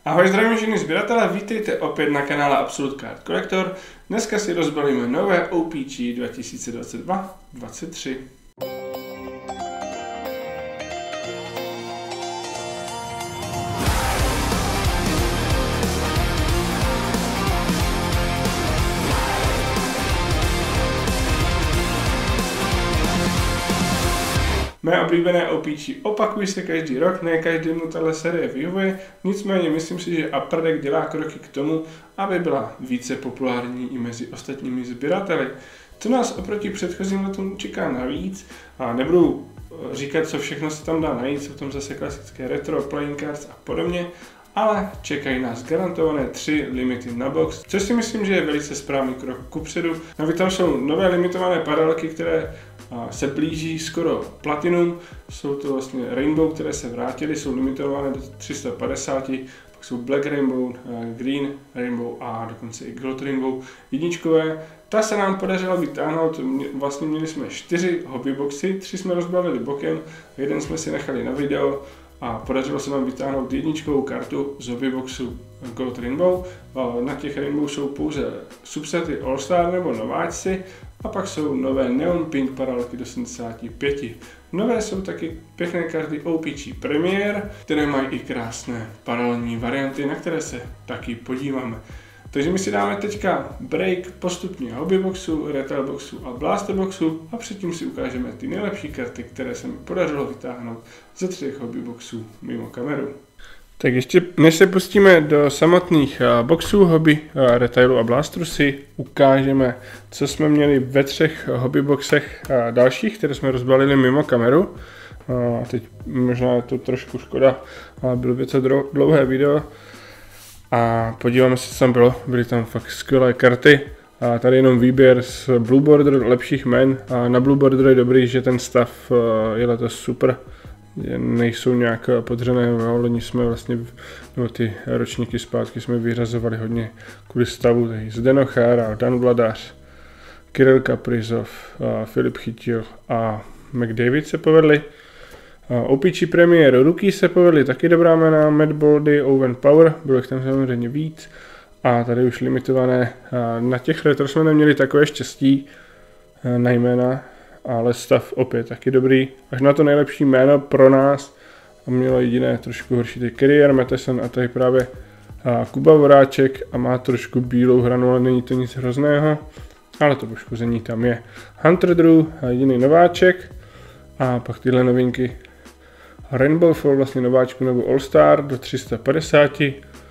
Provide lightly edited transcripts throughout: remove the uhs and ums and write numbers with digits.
Ahoj, zdravím všechny sběratele, vítejte opět na kanále Absolute Card Collector. Dneska si rozbalíme nové OPG 2022-23. Mé oblíbené OPG opakují se každý rok, ne každému tahle série vyhovuje, nicméně myslím si, že Upper Deck dělá kroky k tomu, aby byla více populární i mezi ostatními sběrateli. Co nás oproti předchozím letům čeká navíc, a nebudu říkat, co všechno se tam dá najít, jsou tam zase klasické retro, playing cards a podobně, ale čekají nás garantované 3 limity na box, což si myslím, že je velice správný krok kupředu. Navíc tam jsou nové limitované paralelky, které se blíží skoro platinum, jsou to vlastně Rainbow, které se vrátily, jsou limitované do 350, pak jsou Black Rainbow, Green Rainbow a dokonce i Gold Rainbow jedničkové. Ta se nám podařila vytáhnout, vlastně měli jsme 4 hobbyboxy, 3 jsme rozbalili bokem, jeden jsme si nechali na video a podařilo se nám vytáhnout jedničkovou kartu z hobbyboxu Gold Rainbow. Na těch Rainbow jsou pouze subsety All Star nebo nováčci a pak jsou nové Neon Pink paralelky do 75. Nové jsou taky pěkné karty OPG Premier, které mají i krásné paralelní varianty, na které se taky podíváme. Takže my si dáme teďka break postupně hobbyboxu, retailboxu a blasterboxu a předtím si ukážeme ty nejlepší karty, které se mi podařilo vytáhnout ze 3 hobbyboxů mimo kameru. Tak ještě než se pustíme do samotných boxů, hobby, retailu a blasteru, si ukážeme, co jsme měli ve 3 hobbyboxech dalších, které jsme rozbalili mimo kameru. Teď možná je to trošku škoda, ale bylo by to dlouhé video. A podíváme se, co tam bylo. Byly tam fakt skvělé karty. A tady jenom výběr z Blue Border lepších jmen. A na Blue Border je dobrý, že ten stav je letos super. Nejsou nějak podřené, loni jsme vlastně, nebo ty ročníky zpátky jsme vyřazovali hodně kvůli stavu. Tady Zdeno Chára, Dan Vladař, Kirill Kaprizov, Filip Chytil a McDavid se povedli. OPG Premier Rookie se povedli taky dobrá jména, Matt Boldy, Owen Power, bylo jich tam samozřejmě víc. A tady už limitované, na těch retro jsme neměli takové štěstí na jména, ale stav opět taky dobrý. Až na to nejlepší jméno pro nás a mělo jediné trošku horší, ty Carrier Matheson a tady právě Kuba Voráček a má trošku bílou hranu, ale není to nic hrozného, ale to poškození tam je. Hunter Drew, jediný nováček a pak tyhle novinky. Rainbow Fall, vlastně nováčku nebo All Star do 350,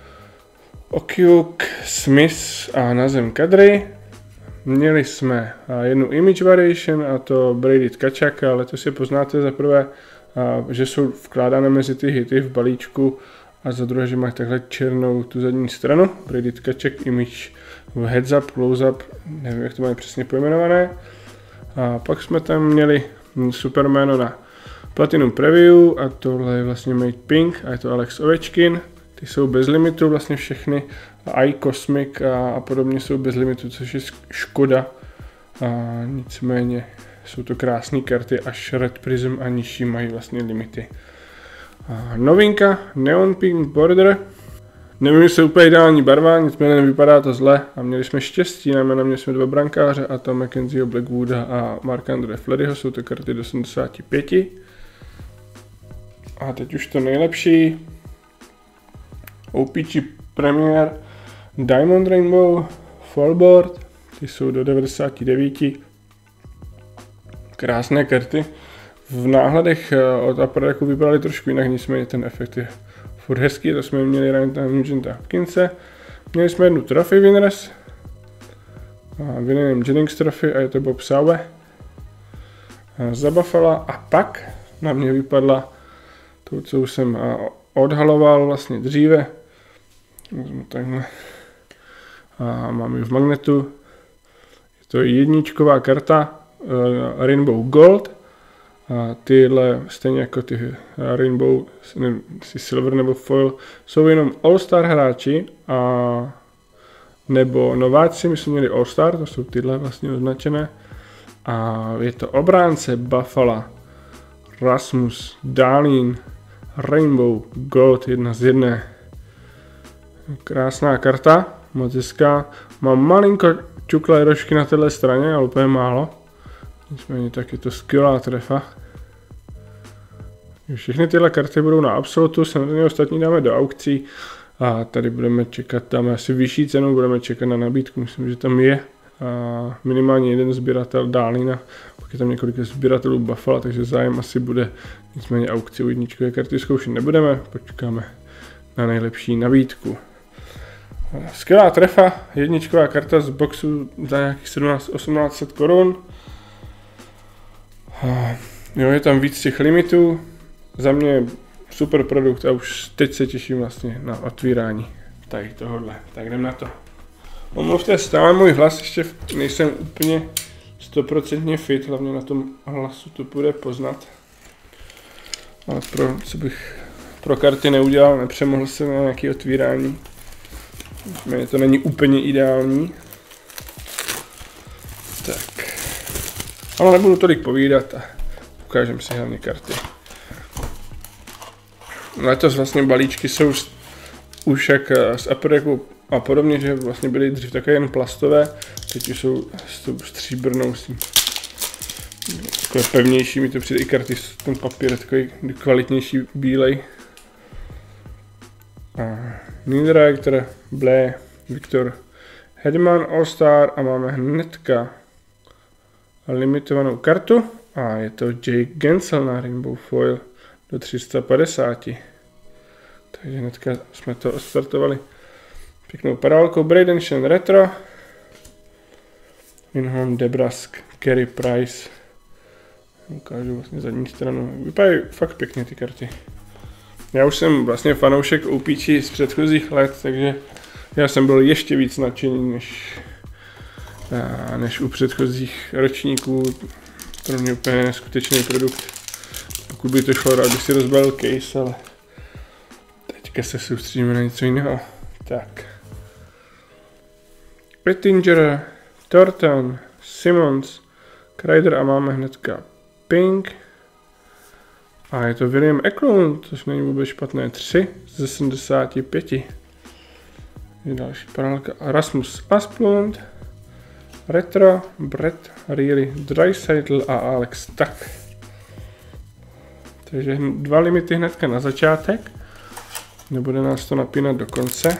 Okyuk, Smith a Nazem Kadri. Měli jsme jednu Image Variation a to Brady Tkachuk, ale to si poznáte za prvé, že jsou vkládány mezi ty hity v balíčku a za druhé, že mají takhle černou tu zadní stranu. Brady Tkachuk Image Heads Up, Close Up, nevím, jak to mají přesně pojmenované. A pak jsme tam měli Supermano na Platinum Preview a tohle je vlastně Made Pink a je to Alex Ovečkin. Ty jsou bez limitu vlastně všechny. iCosmic a podobně jsou bez limitu, což je škoda. Nicméně jsou to krásné karty, až Red Prism a nižší mají vlastně limity. Novinka Neon Pink Border. Nevím, jestli je úplně ideální barva, nicméně nevypadá to zle a měli jsme štěstí, měli jsme 2 brankáře a to Mackenzieho Blackwooda a Marc-André Fleuryho, jsou to karty do 75. A teď už to nejlepší. OPG Premier Diamond Rainbow Fallboard, ty jsou do 99. Krásné karty. V náhledech od Upper Decku vypadaly trošku jinak, nicméně ten efekt je furt hezký, to jsme měli Ryan'a Nugenta Hopkinse. Měli jsme jednu Trophy Winners, William Jennings Trophy a je to Bob Sauer za Buffalo a pak na mě vypadla to, co už jsem odhaloval vlastně dříve. Takhle. A mám ji v magnetu. Je to jedničková karta Rainbow Gold. A tyhle, stejně jako ty Rainbow, nevím, Silver nebo Foil, jsou jenom All-Star hráči a nebo nováci, my jsme měli All-Star, to jsou tyhle vlastně označené. A je to obránce Buffalo, Rasmus Dahlin, Rainbow Gold 1 z 1. Krásná karta, moc hezká. Mám malinko čuklé rožky na téhle straně, ale úplně málo. Nicméně tak je to skvělá trefa. Všechny tyhle karty budou na absolutu, samozřejmě ostatní dáme do aukcí. A tady budeme čekat, dáme asi vyšší cenu, budeme čekat na nabídku, myslím, že tam je minimálně jeden sběratel Dálina, pak je tam několik sběratelů Buffalo, takže zájem asi bude, nicméně aukci u jedničkové karty zkoušet nebudeme, počkáme na nejlepší nabídku. Skvělá trefa, jedničková karta z boxu za nějakých 1700–1800 korun. Jo, je tam víc těch limitů, za mě super produkt a už teď se těším vlastně na otvírání tady tohohle. Tak jdem na to. Omluvte stále můj hlas, ještě nejsem úplně 100% fit, hlavně na tom hlasu to bude poznat. Ale co bych pro karty neudělal, nepřemohl jsem na nějaké otvírání. Nicméně to není úplně ideální. Tak. Ale nebudu tolik povídat a ukážem si hlavně karty. Letos vlastně balíčky jsou už jak z Apereku a podobně, že vlastně byly dřív také jen plastové, teď už jsou s tou stříbrnou, takové pevnější, mi to přijde i karty, ten papír je takový kvalitnější, bílej. Ninreactor, Blé, Viktor Hedman, All-Star a máme hnedka limitovanou kartu a je to Jake Gensel na Rainbow Foil do 350. Takže hnedka jsme to odstartovali pěknou parálkou. Braden Shen Retro, Winholm, Debrask, Carey Price. Ukážu vlastně zadní stranu. Vypadají fakt pěkně ty karty. Já už jsem vlastně fanoušek OPC z předchozích let, takže já jsem byl ještě víc nadšený než u předchozích ročníků. Pro mě úplně neskutečný produkt. Pokud by to šlo, rád bych si rozbalil case, ale teďka se soustředíme na něco jiného. Tak. Pettinger, Thornton, Simmons, Kreider a máme hnedka Pink. A je to William Eklund, což není vůbec špatné, 3 ze 75. Je další paralelka. Rasmus Asplund, Retro, Brett Reilly, Draisaitl a Alex Tuck. Takže 2 limity hnedka na začátek. Nebude nás to napínat do konce.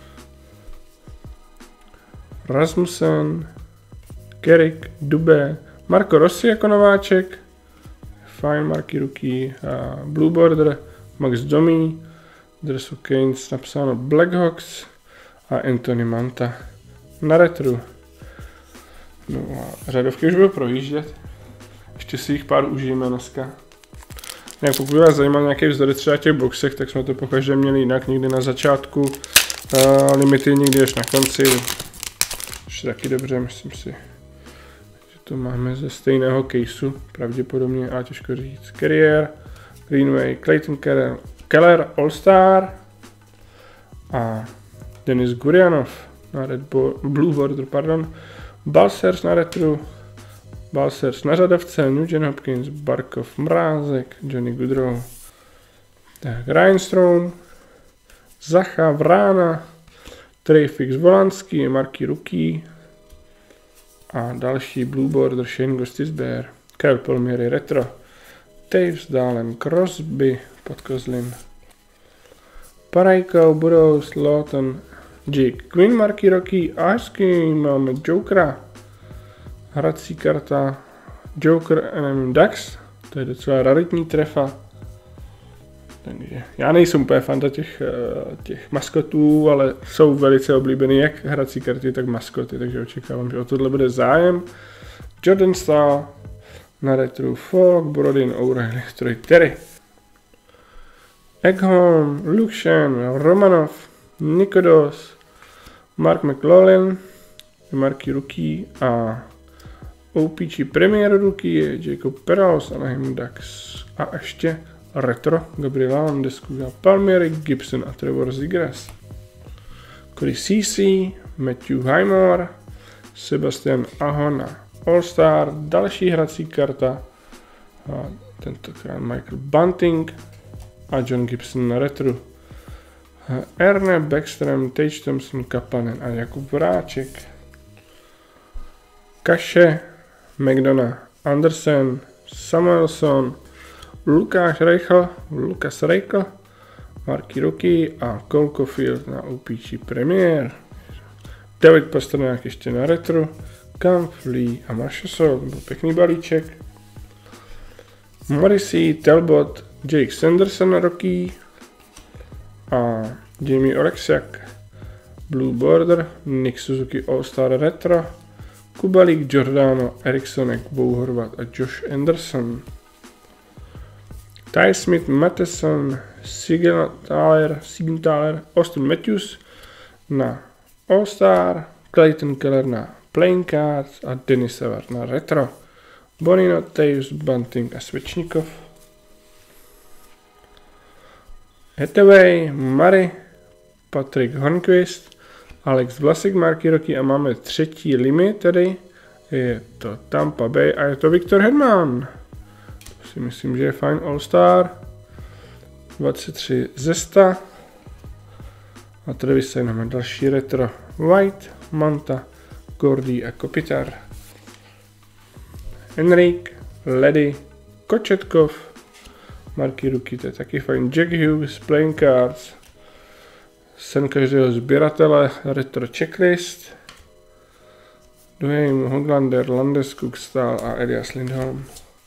Rasmussen, Kerik, Dubé, Marco Rossi jako nováček. Fine Marky Rookie, Blue Border, Max Domi, Dresu Keynes, napsáno Blackhawks a Anthony Manta na retru. No a řadovky už budou projíždět. Ještě si jich pár užijeme dneska. Jak pokud vás zajímá nějaké vzory třeba těch boxech, tak jsme to pokaždé měli jinak, někdy na začátku, limity někdy až na konci. Už taky dobře, myslím si. To máme ze stejného caseu, pravděpodobně, a těžko říct. Carrier, Greenway, Clayton Keller, All-Star a Denis Gurianov na Blue Border, pardon. Balsers na retru, Balsers na řadovce, Nugent Hopkins, Barkov, Mrázek, Johnny Goodrow, tak Reinstrom, Zacha, Vrána, Treyfix, Volanský, Marky Rookie a další Blue Border, Shane Gostisbehere, Kyle Palmieri Retro, Taves, Dalen, Crosby, Podkozlin, Parayko, Burroughs, Lawton, Jake Quinn, Marky Rocky a hezky máme Jokera, hrací karta Joker NM Dax, to je docela raritní trefa. Takže já nejsem úplně fanda těch maskotů, ale jsou velice oblíbený jak hrací karty, tak maskoty, takže očekávám, že o tohle bude zájem. Jordan Stahl na retru, Falk, Brodin, O'Reilly, Troy Terry, Ekholm, Lukshan, Romanov, Nikodos, Mark McLaughlin, Marky Rookie a OPG Premier Rookie je Jacob Perals, Anaheim Ducks a ještě retro Gabriela Landeskog, Palmieri, Gibson a Trevor Zegras. Cody Ceci, Matthew Highmore, Sebastian Aho na All-Star, další hrací karta, a tentokrát Michael Bunting a John Gibson na retro. Erne, Backstrom, Tage Thompson, Kapanen a Jakub Voráček. Kaše, McDonough, Andersen, Samuelson, Lukáš Reichel, Marky Ruky a Cole Caulfield na OPC Premier. David Pastrňák ještě na retro, Kampf, Lee a Marshall, byl pěkný balíček. Morrissey, Talbot, Jake Sanderson Rocky a Jamie Oleksiak, Blue Border, Nick Suzuki All-Star Retro, Kubalik, Giordano, Erikssonek, Bo Horvat a Josh Anderson. Ty Smith, Matheson, Siegenthaler, Austin Matthews na All-Star, Clayton Keller na Playing Cards a Denis Savard na Retro. Bonino, Taves, Bunting a Svečníkov. Hathaway, Murray, Patrick Hornquist, Alex Vlasic, Marky Roky a máme třetí limit tedy. Je to Tampa Bay a je to Victor Hedman. To si myslím, že je fajn All-Star. 23 ze 100. A tady vysejneme další retro. White, Manta, Gordy a Kopitar. Henrik, Ledy, Kočetkov, Marky Ruky, to je taky fajn. Jack Hughes, Playing Cards, sen každého sběratele, retro checklist. Duane, Hoglander, Landeskog, Stahl a Elias Lindholm.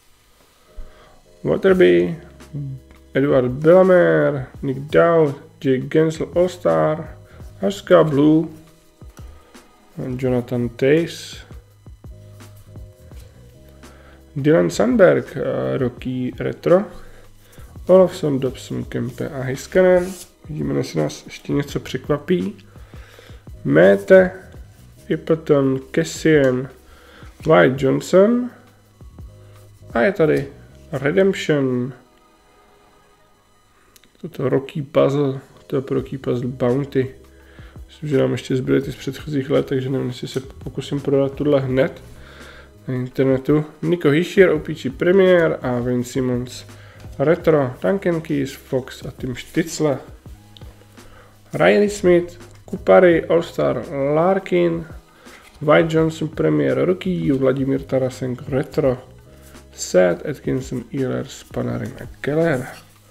Waterby, Edward Bellamere, Nick Dowd, Jake Gensel All-Star, Aska Blue, Jonathan Tays, Dylan Sandberg, Rocky Retro, Olofsson, Dobson, Kempe a Heiskanen. Vidíme, jestli nás ještě něco překvapí. Mete, Appleton, Kessian, White Johnson a je tady Redemption. Toto Rocky Puzzle, to je Rocky Puzzle Bounty. Myslím, že nám ještě zbyly ty z předchozích let, takže nevím, jestli se pokusím prodat tuhle hned na internetu. Nico Hischier, OPC Premier a Wayne Simmons Retro, Duncan Keys, Fox a Tim Stützle. Riley Smith, Kupary, All-Star Larkin, White Johnson Premier Rookie, Vladimír Tarasenko Retro, Seth Atkinson, Ehlers, Panarin a Keller.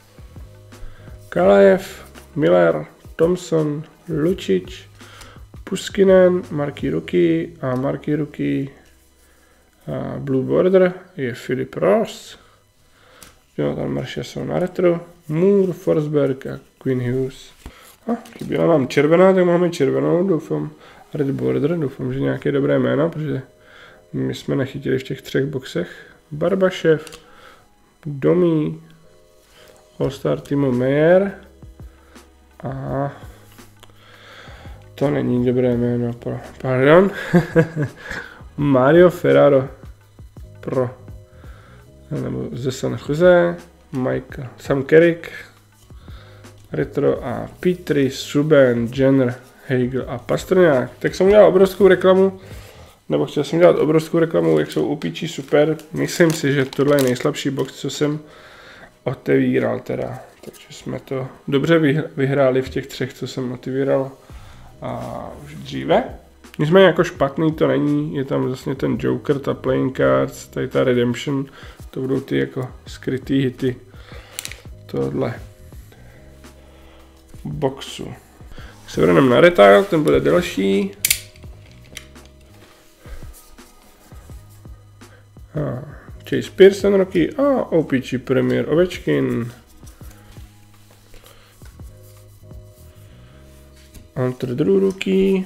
Kalaev, Miller, Thompson, Lucic, Puskinen, Marky Ruky a Marky Ruky a Blue Border je Philip Ross. Jonathan Marchessault jsou na retro, Moore, Forsberg a Quinn Hughes. A chyběla nám červená, tak máme červenou, doufám, Red Border, doufám, že nějaké dobré jméno, protože my jsme nechytili v těch 3 boxech. Barbašev, Domi, All-Star Timo Meyer a to není dobré jméno pro, pardon, Mario Ferraro pro, nebo ze San Jose, Michael, Sam Carrick, Retro a Petry, Subban, Jenner, Hegel a Pastrňák. Tak jsem udělal obrovskou reklamu, nebo chtěl jsem dělat obrovskou reklamu, jak jsou OPC super. Myslím si, že tohle je nejslabší box, co jsem otevíral teda. Takže jsme to dobře vyhráli v těch 3, co jsem otevíral a už dříve. Nicméně jako špatný to není, je tam vlastně ten Joker, ta Playing Cards, tady ta Redemption, to budou ty jako skrytý hity tohle boxu. Tak se vrhneme na retail, ten bude delší. Chase Pearson Rocky a OPC Premier Ovečkin. Hunter Drew Rocky.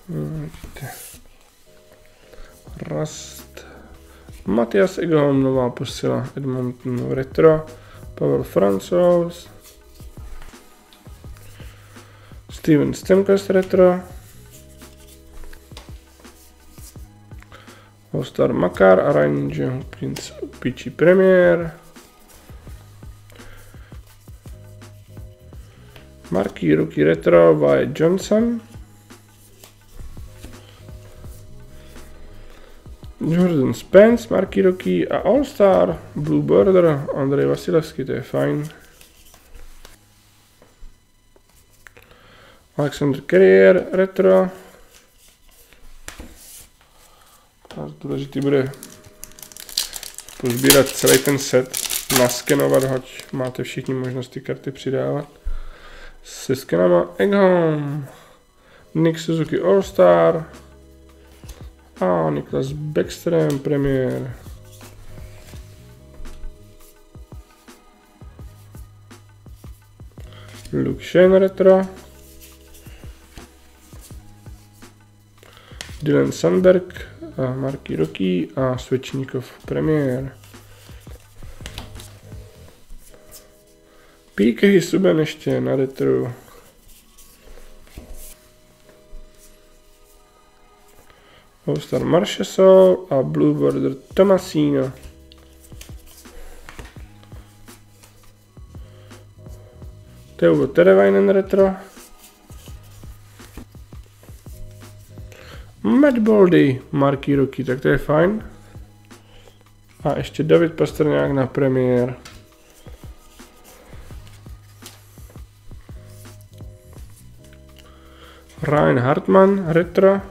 Rust. Matias Ekholm, nová posila Edmonton Retro. Pavel Francouz. Steven Stamkos Retro. All-Star Makar a Ranger Prince OPC Premier. Marky Ruky Retro White Johnson. Jordan Spence, Marky Ruky a All-Star Blue Border Andrej Vasilevský, to je fajn. Alexander Carrier, retro. A důležitý bude pozbírat celý ten set, naskenovat ho, máte všichni možnost ty karty přidávat. Se skenama Eggholm, Nick Suzuki All-Star a Niklas Bäckström Premier. Luke Shane retro. Dylan Sandberg, Marky Rocky a Svečníkov Premier. P.K. Subban ještě na retro. All-Star Marchessault a Blue Border Tomasino. Teuvo Teravainen retro. Matt Boldy, Marky Rocky, tak to je fajn. A ještě David Pastrňák na premiér. Ryan Hartman, retro.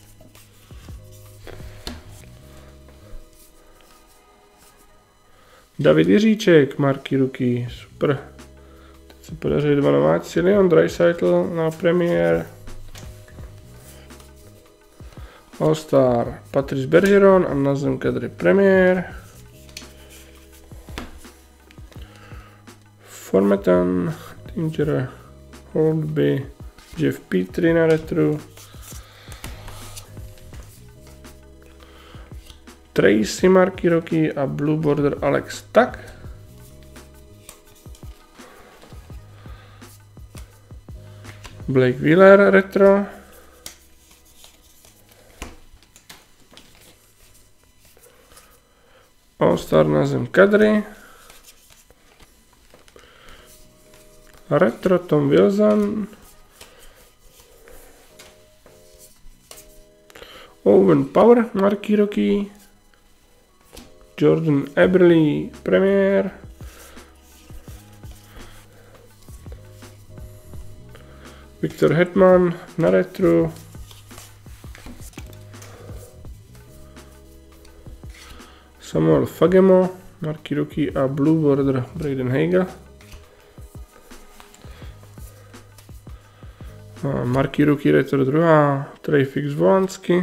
David Jiříček, Marky Rocky, super. Teď se podařili dva nováci, Leon Draisaitl na premiér. All-Star Patrice Bergeron a Nazem Kadri premiér. Formetan, Tinger, Holdby, Jeff Petrie na retro. Tracy, Marky Rocky a Blue Border Alex Tak. Blake Wheeler retro. All-Star Nazem Kadri. Retro Tom Wilson. Owen Power, Marky Rocky. Jordan Eberle, premiér. Victor Hetman na retro. Samuel Fagemo, Marky Rocky a Blue Border Braden Hagel. Marky Rocky retro druhá, Trey Fix Volansky.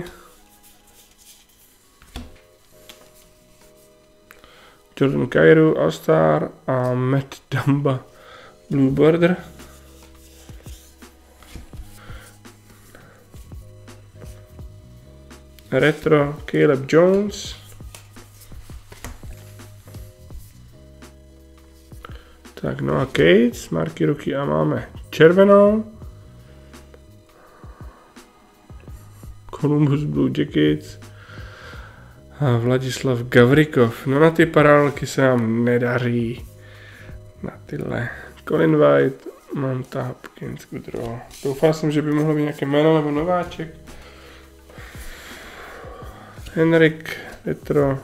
Jordan Kyrou, All-Star a Matt Dumba, Blue Border. Retro Caleb Jones. Tak no a Cates, Marky Rocky a máme červenou. Columbus Blue Jackets. A Vladislav Gavrikov. No na ty paralelky se nám nedaří. Na tyhle. Colin White, Manta Hopkins, Goodrow. Doufal jsem, že by mohlo být nějaké jméno nebo nováček. Henrik, retro.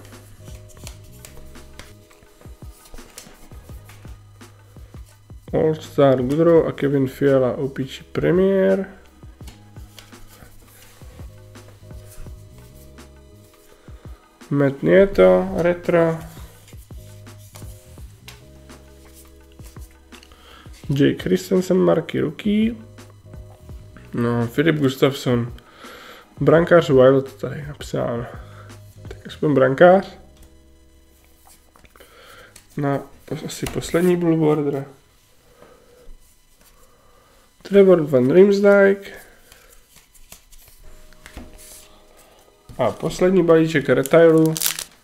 All-Star Goodrow a Kevin Fiala OPC Premier. Matt Nieto, retro. Jake Christensen, Marky Rocky. No, Filip Gustafsson. Brankář Wild tady napsáno. Tak aspoň brankář. Na asi poslední Blue Border. Trevor Van Riemsdyk. A poslední balíček retailu.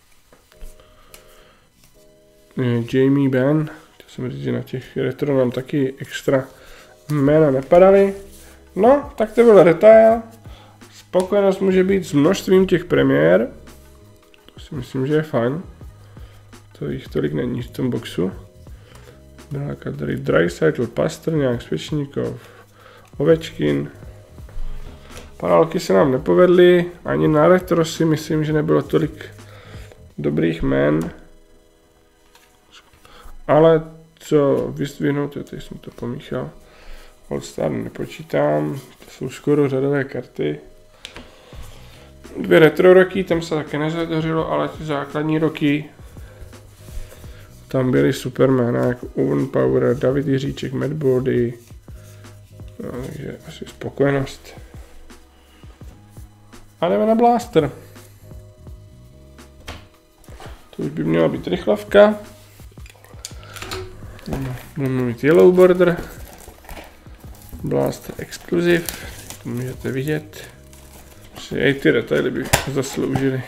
Jamie Benn. Chtěl jsem říct, že na těch retro nám taky extra jména nepadaly. No, tak to byl retail. Spokojenost může být s množstvím těch premiér. To si myslím, že je fajn. To jich tolik není v tom boxu. Byla tady Draisaitl, Pastrňák, Svečníkov, Ovečkin. Paralelky se nám nepovedly, ani na retro si myslím, že nebylo tolik dobrých jmén. Ale co vyzdvihnout, teď jsem to pomíchal. All-Star nepočítám, to jsou skoro řadové karty. 2 retro roky, tam se také nezadařilo, ale ty základní roky, tam byly Supermana jako Owen Power, David Jiříček, Matt Body, no, takže asi spokojenost. A jdeme na Blaster. To už by měla být rychlavka. Budeme mít Yellow Border, Blaster Exclusive, to můžete vidět. I ty detaily by zasloužily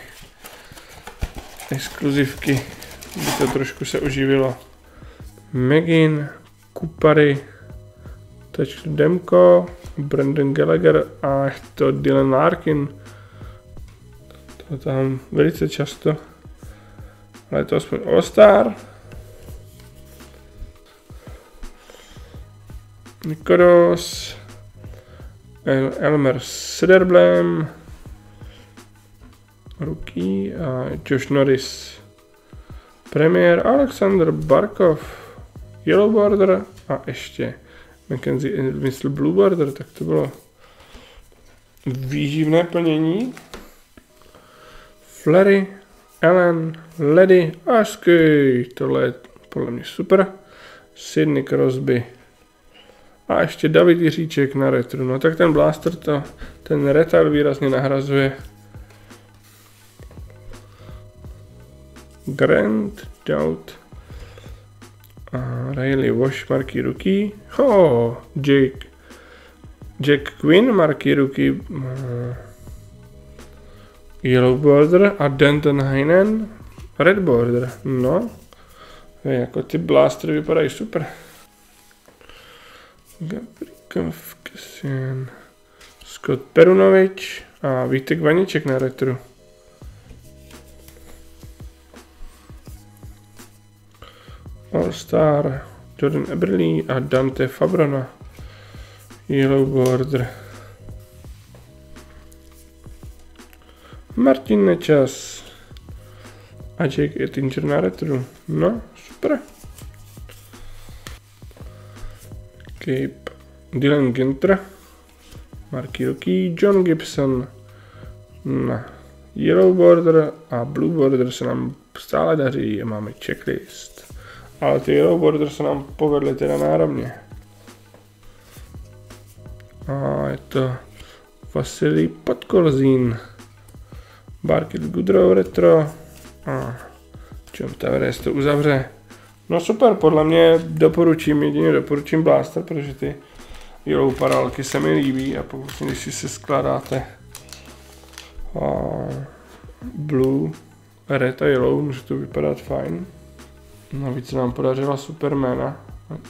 exkluzivky, by to trošku se oživilo. Megin, Kupary, Touch Demko, Brandon Gallagher a to Dylan Larkin. To tam velice často, ale je to aspoň All-Star. Nikoros, Elmer Sederblem, Rookie a Josh Norris. Premier Alexander Barkov, Yellow Border a ještě Mackenzie Mysl Blue Border, tak to bylo výživné plnění. Fleury, Allen, Ledy a Sky, tohle je podle mě super. Sidney Crosby a ještě David Jiříček na retro. No tak ten Blaster ten retail výrazně nahrazuje. Grant, Doubt a Riley Wash, marky Rookie. Jack Quinn, marky Rookie. Yellow Border a Denton Heinen, Red Border. No, jako ty Blastery vypadají super. Gabrikov, Kessian, Scott Perunovič a Vítek Vaníček na retro. All-Star, Jordan Eberle a Dante Fabrona. Yellow Border. Martin Nečas a Jake Ettinger na retro. No, super. Cape, Dylan Ginter, marky Rookie, John Gibson na Yellow Border a Blue Border se nám stále daří a máme checklist. Ale ty Yellow Border se nám povedly teda náramně. A je to Vasilij Podkolzin, Barkit Goodrow retro a John Tavares to uzavře. No super, podle mě jedině doporučím Blaster, protože ty Yellow parálky se mi líbí a pokud když si se skládáte Blue, Red a Yellow, může to vypadat fajn. Navíc se nám podařila Supermana.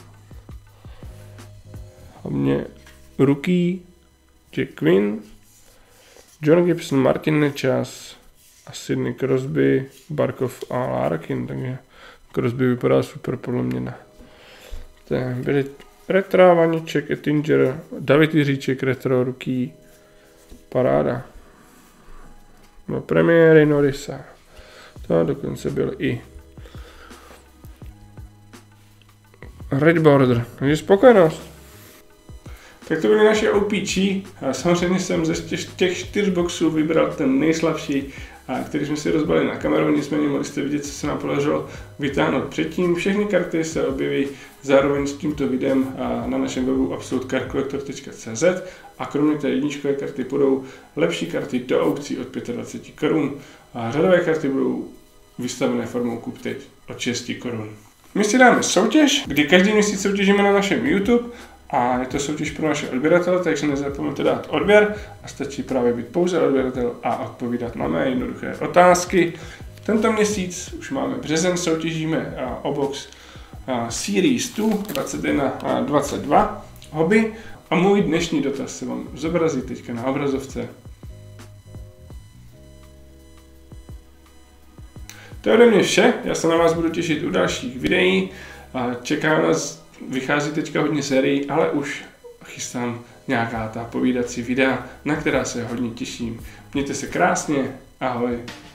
Hlavně Rookie, Jack Quinn, John Gibson, Martin Nečas a Sidney Crosby, Barkov a Larkin, takže Crosby vypadá super podle mě. Byli Retra, Vaníček, Ettinger, David Jiříček, retro, Rookie, paráda. No premiéry Norrisa, to dokonce byl i Red Border, takže spokojenost. Tak to byly naše OPG. Samozřejmě jsem ze těch 4 boxů vybral ten nejslabší, který jsme si rozbalili na kameru, nicméně mohli jste vidět, co se nám podařilo vytáhnout předtím. Všechny karty se objeví zároveň s tímto videem na našem webu absolutecardcollector.cz a kromě té jedničkové karty budou lepší karty do aukcí od 25 korun a řadové karty budou vystavené formou kup teď od 6 korun. My si dáme soutěž, kdy každý měsíc soutěžíme na našem YouTube a je to soutěž pro naše odběratele, takže nezapomeňte dát odběr a stačí právě být pouze odběratel a odpovídat na mé jednoduché otázky. Tento měsíc už máme březen, soutěžíme o box Series 2 21-22 hobby a můj dnešní dotaz se vám zobrazí teďka na obrazovce. To je ode mě vše, já se na vás budu těšit u dalších videí, čeká nás, vychází teďka hodně sérií, ale už chystám nějaká ta povídací videa, na která se hodně těším. Mějte se krásně, ahoj.